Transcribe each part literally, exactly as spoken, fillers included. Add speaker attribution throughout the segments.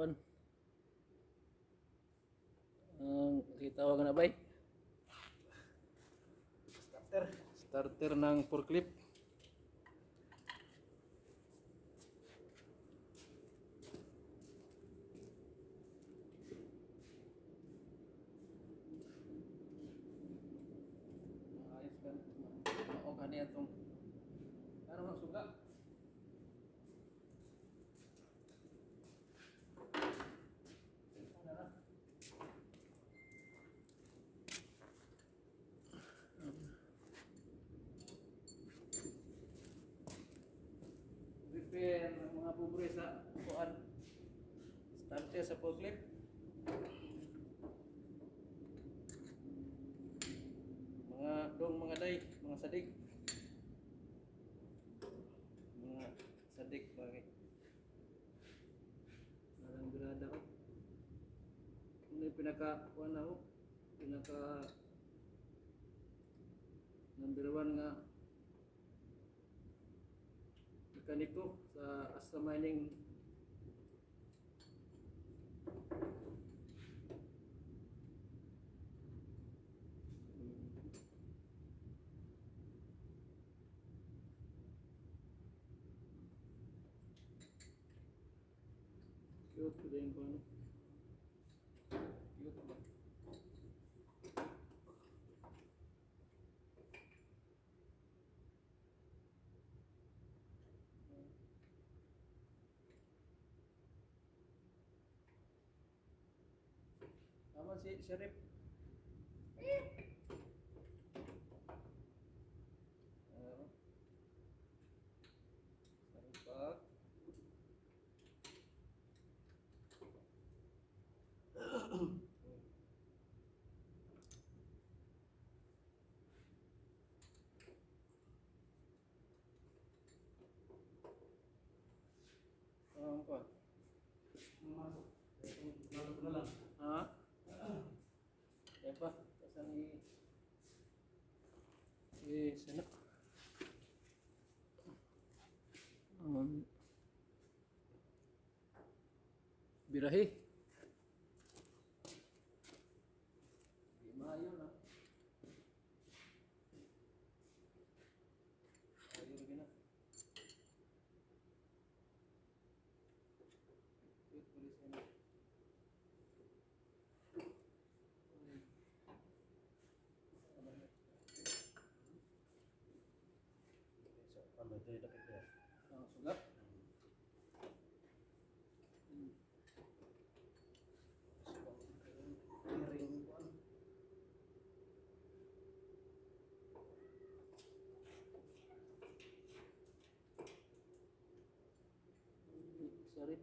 Speaker 1: kwan ang kitawag na bay starter starter ng forklift. Ayos kan mao kani atong ano ang suga. Repair ng mga bubre sa kuan starter sa forklift. Mga dong mga day, mga sadik. Mga sadik bagay. Narang birada ko. Ano yung pinaka kuan ako? Pinaka number one nga mekaniko sa Astra Mining. Cute ko din ko ano. Cute ba? Tama si Sheriff. Uh, Sarap. Ang pa. Masuk. Masuk na lang. Ha? Apa? Pasang ni eh sana. Um, birahi. Lima yun ah. Ayun lagi na. Yun tulis na. Ano ito yung dapat ya? Ang sugat. Sorry.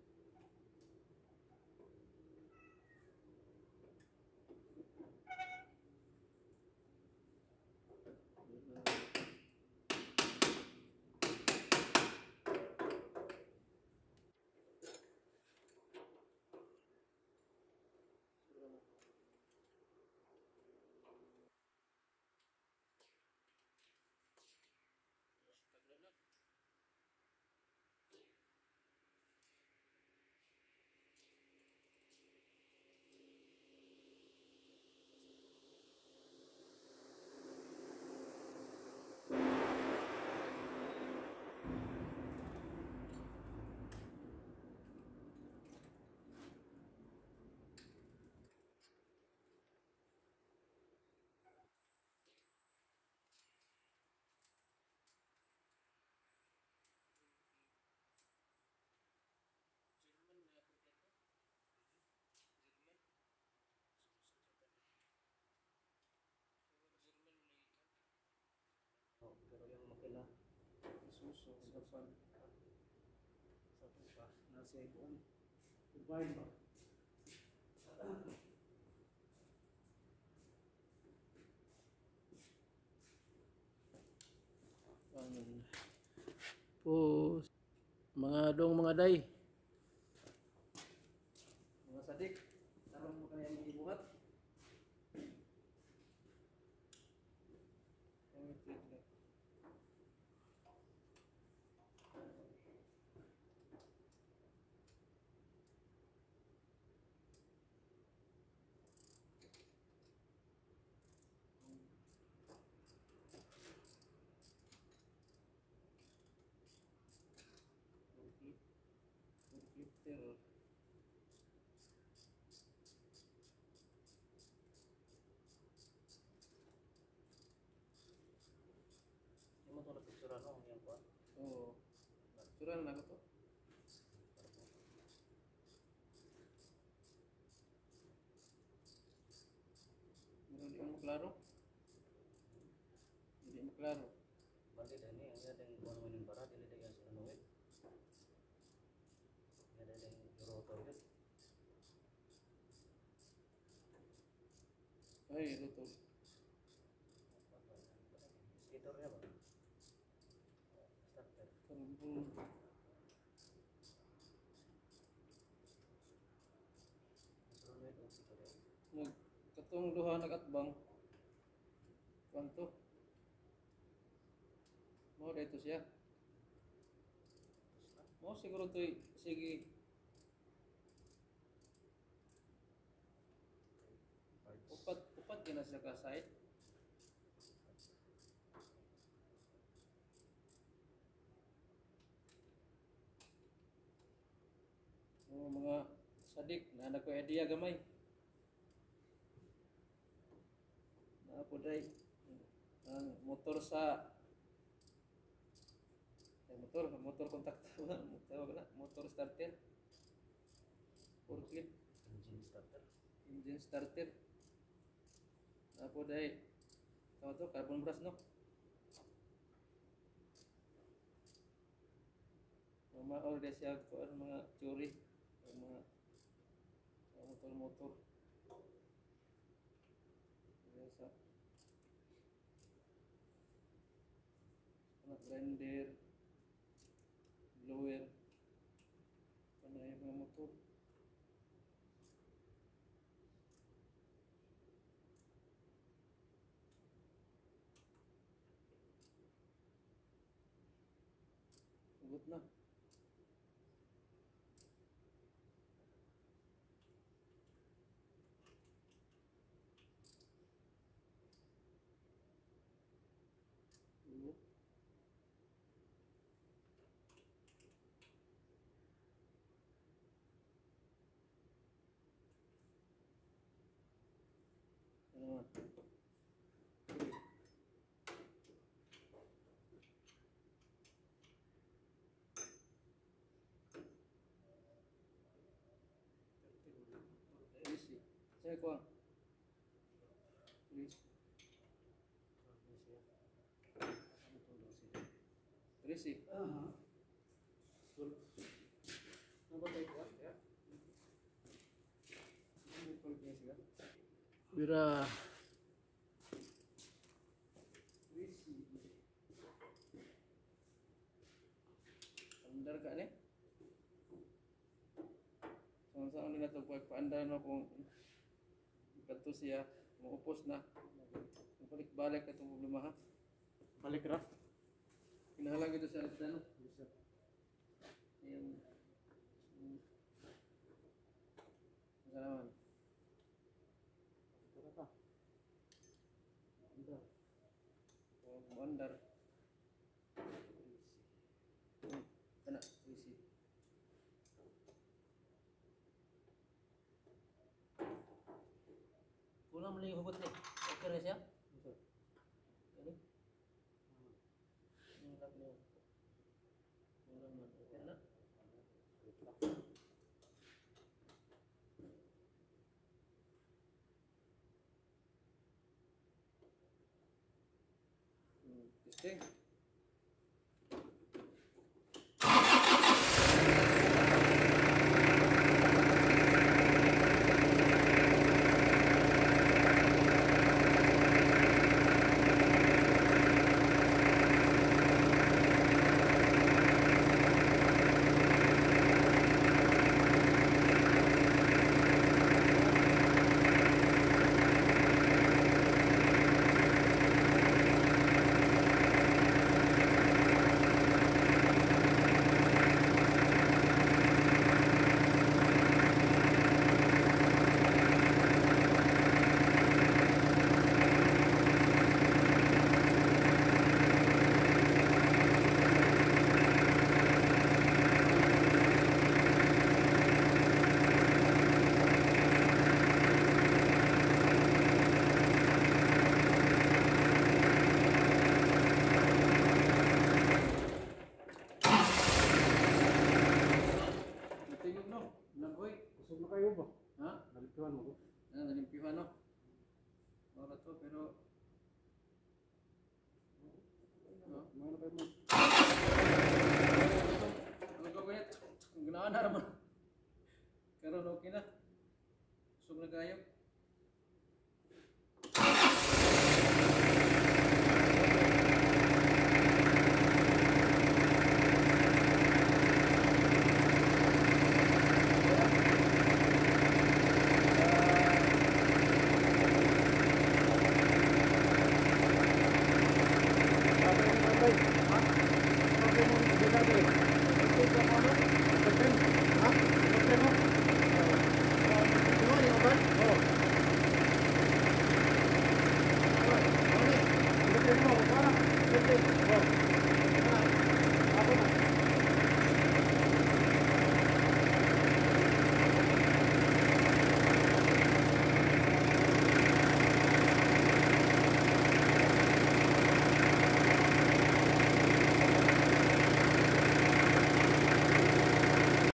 Speaker 1: Oh, pero yung makina isuso sa pan sa tupa nasa ikon Buhay ba? Po mga dong mga day mga sadik tarong mo kaya mag-ibuhat. starter.
Speaker 2: Yung motor na picture ano, yung kuha.
Speaker 1: Oo. Suran na ko to. Pero di mo klaro. Hindi mo klaro.
Speaker 2: Bandi dah ni, ang ada yang kuha naman yung bara, dili dah yung sinunuit. Ada yang rotor yun.
Speaker 1: Ay, ito to.
Speaker 2: Skaternya ba? Starter.
Speaker 1: Karbon.
Speaker 2: Sinunuit ang skater.
Speaker 1: Nag katong duha nagatbang. Kanto. Mo dito siya. Mo siguro to sige. Upat upat kina siya ka site. Oh, mga sadik na anak ko idea gamay. Na po day ang motor sa ay motor, motor kontaktor, tawag na, motor starter. Forklift,
Speaker 2: Engine starter.
Speaker 1: engine starter. Na po day tawag to carbon brush no. Mga order siya ko ang mga churi, ang mga motor-motor. Biasa. Anak grinder, blower, ano yung mga motor. Ugot na. Ugot. Ano naman? Easy. Saya ko ang Easy. Easy.
Speaker 2: Aha. Nampak tayo kuha? Ya.
Speaker 1: Bira. Easy. Andar ka ni? Sama-sama nila ito pagpaandar na kung kanto siya, maupos na. Balik-balik itong problema ha.
Speaker 2: Balik ra.
Speaker 1: Pinahalang ito sa ano? Yung... yung Masalaman.
Speaker 2: Ito ka.
Speaker 1: Andar. O, andar. Kana, easy.
Speaker 2: Kulang muli yung hugot ni. Okay rin siya? Ini?
Speaker 1: Yung lock niya. Kulang man. Okay na? Hmm, testing.
Speaker 3: Busog na kayo ba?
Speaker 1: Ha?
Speaker 3: Nalipiwan mo ba?
Speaker 1: Ano, nalimpihan no? Para to, pero... No?
Speaker 3: Kumain na kayo mo.
Speaker 1: Ano gagawin ito? Kung ginaan na naman. Karoon, okay na. Busog na kayo.
Speaker 3: Oh.